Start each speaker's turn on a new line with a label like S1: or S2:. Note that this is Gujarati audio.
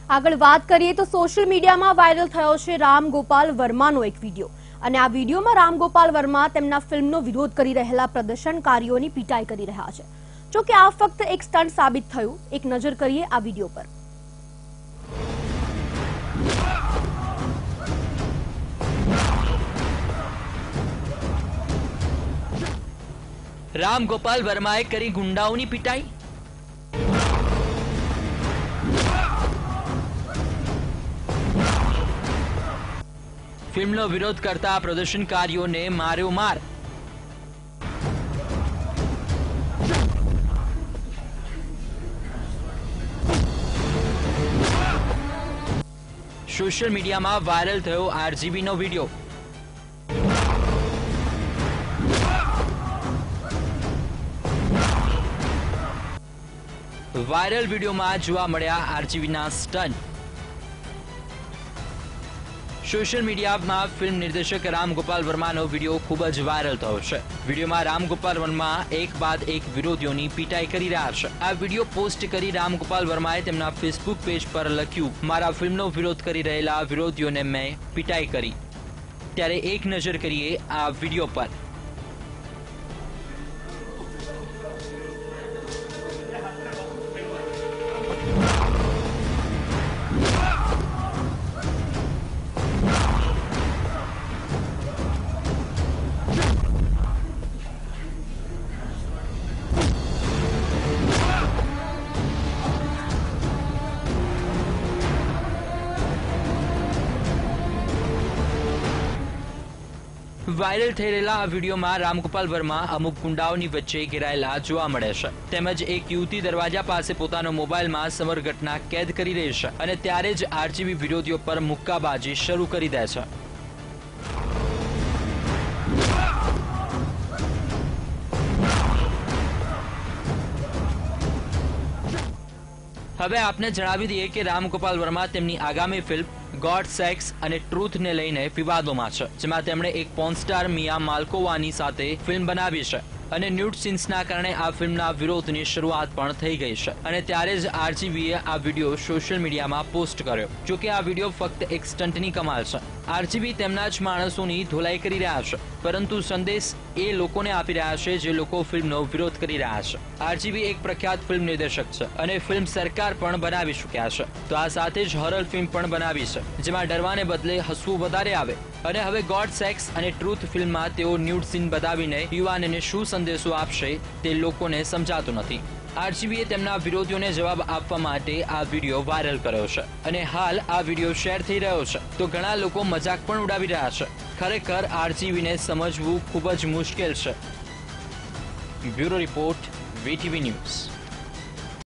S1: આગળ વાત કરીએ તો સોશિયલ મીડિયામાં વાયરલ થયો છે રામ ગોપાલ વર્માનો એક વિડીયો અને આ વિડીયોમાં રામ ગોપાલ વર્મા તેમના ફિલ્મનો વિરોધ કરી રહેલા પ્રદર્શનકારીઓની પીટાઈ કરી રહ્યા છે। જો કે આ ફક્ત એક સ્ટન્ટ સાબિત થયું। એક નજર કરીએ આ વિડીયો પર।
S2: राम गोपाल वर्माए करी गुंडाओनी पिटाई। फिल्मनो विरोध करता प्रदर्शनकारीओं ने मार्यो मार। सोशल मीडिया में वायरल थयो आरजीबी नो वीडियो। वायरल वीडियो में जोवा मळ्या आरजीबी ना स्टंट। सोशल मीडिया में फिल्म निर्देशक राम गोपाल वर्मा नो वीडियो खूब ज वायरल थयो छे। वीडियो में राम गोपाल वर्मा एक बाद एक विरोधीओनी पीटाई करी रह्या छे। आ वीडियो पोस्ट करी राम गोपाल वर्माए तेमना फेसबुक पेज पर लख्यु, मारा फिल्मनो विरोध करी रहेला विरोधीओने मैं पीटाई करी। त्यारे एक नजर करीए आ वीडियो पर। वायरल थई रहेला आ वीडियो में राम गोपाल वर्मा अमुक गुंडाओनी वच्चे घेरायेला जोवा मळे छे। तेमज एक युवती दरवाजा पासे पोतानो मोबाइल में समग्र घटना कैद करी रही छे अने त्यारे ज आरजीबी विरोधीओ पर मुक्काबाजी शरू करी दे छे। हवे आपने जणावी दीए के राम गोपाल वर्मा तेमनी आगामी फिल्म गॉड सेक्स अने ट्रूथ ने लईने विवादोमां छे, जेमां तेमणे एक पॉर्न स्टार मिया माल्कोवानी साथे फिल्म बनावी छे અને ન્યૂડ સીન્સના કારણે આ ફિલ્મના વિરોધની શરૂઆત પણ થઈ ગઈ છે અને ત્યારે જ આરજીબીએ આ વિડીયો સોશિયલ મીડિયામાં પોસ્ટ કર્યો। જો કે આ વિડીયો ફક્ત એક સ્ટન્ટની કમાલ છે। આરજીબી તેમના જ માણસોની ધોલાઈ કરી રહ્યા છે, પરંતુ સંદેશ એ લોકોને આપી રહ્યા છે જે લોકો ફિલ્મનો વિરોધ કરી રહ્યા છે। આરજીબી એક પ્રખ્યાત ફિલ્મ નિર્દેશક છે અને ફિલ્મ સરકાર પણ બનાવી ચૂક્યા છે। તો આ સાથે જ હોરર ફિલ્મ પણ બનાવી છે, જેમાં ડરવાને બદલે હસવું વધારે આવે। અને હવે ગોડ સેક્સ અને ટ્રુથ ફિલ્મમાં તેઓ ન્યૂડ સીન બતાવીને યુવાનોને શું સંદેશો આપશે તે લોકોને સમજાતું નથી। આરજીબીએ તેમના વિરોધીઓને જવાબ આપવા માટે આ વિડીયો વાયરલ કર્યો છે અને હાલ આ વિડીયો શેર થઈ રહ્યો છે, તો ઘણા લોકો મજાક પણ ઉડાવી રહ્યા છે। ખરેખર આરજીબીને સમજવું ખૂબ જ મુશ્કેલ છે। Bureau report, VTV news.